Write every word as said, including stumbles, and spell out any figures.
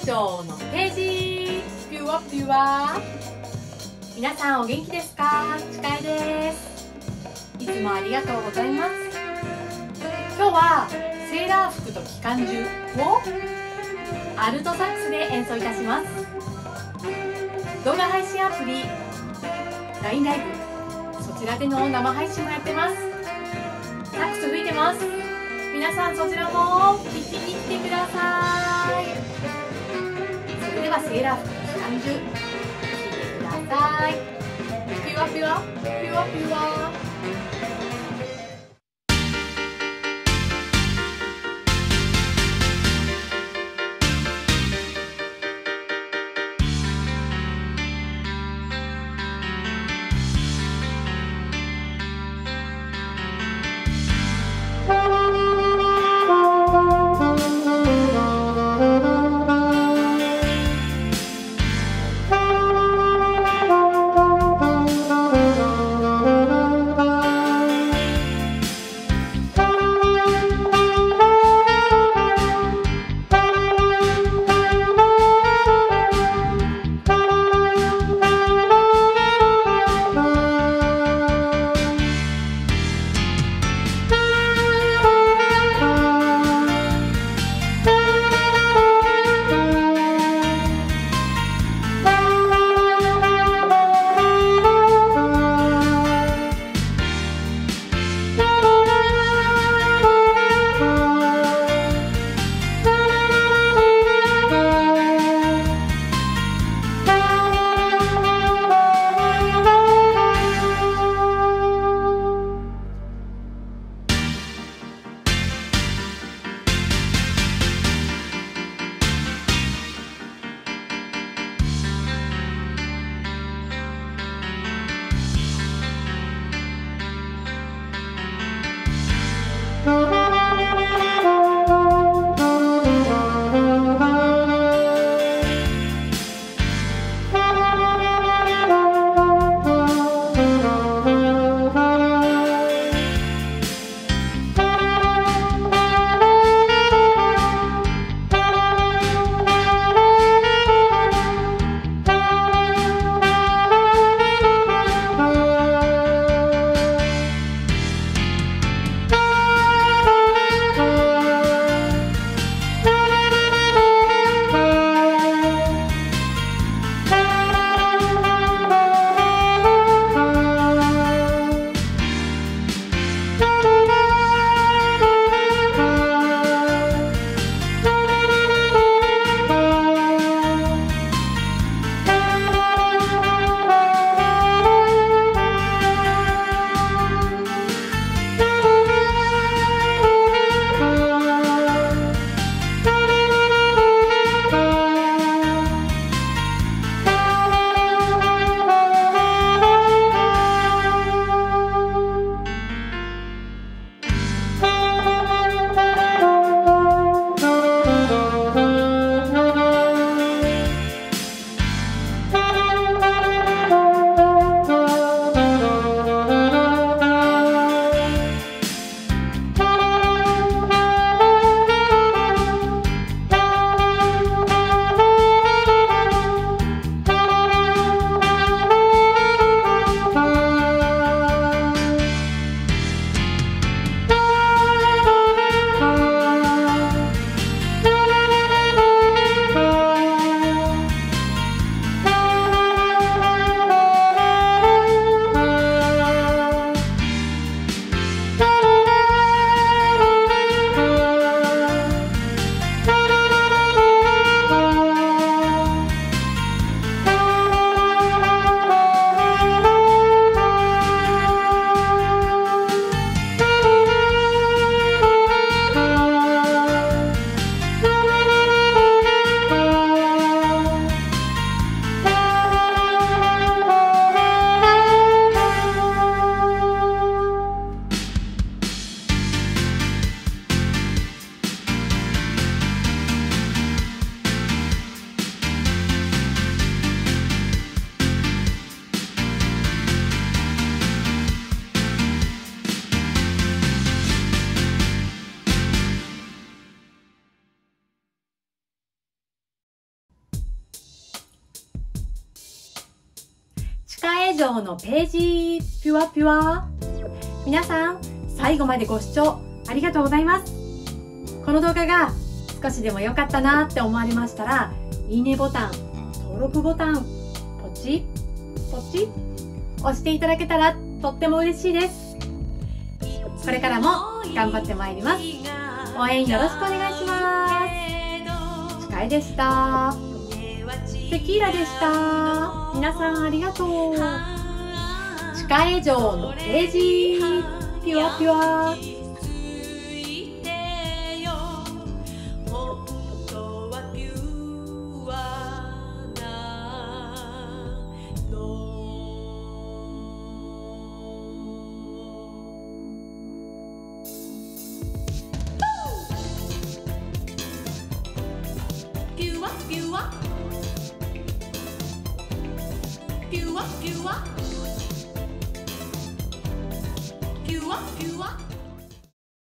章のページピュアピュア。皆さんお元気ですか？ちかえです。いつもありがとうございます。今日はセーラー服と機関銃をアルトサックスで演奏いたします。動画配信アプリ ライン ライブ、そちらでの生配信もやってます。サックス吹いてます。皆さんそちらも聞きに来てください。それではセーラー服と機関銃聞いてください。ピュアピュアピュアピュア。 歯科医場のページピュアピュア。皆さん最後までご視聴ありがとうございます。この動画が少しでも良かったなって思われましたら、いいねボタン、登録ボタンポチポチ押していただけたらとっても嬉しいです。これからも頑張ってまいります。応援よろしくお願いします。ちかえでした。テキーラでした。皆さんありがとう。歯科医場のページピュアピュア。ピュアピュアピュアピュアピュアピュア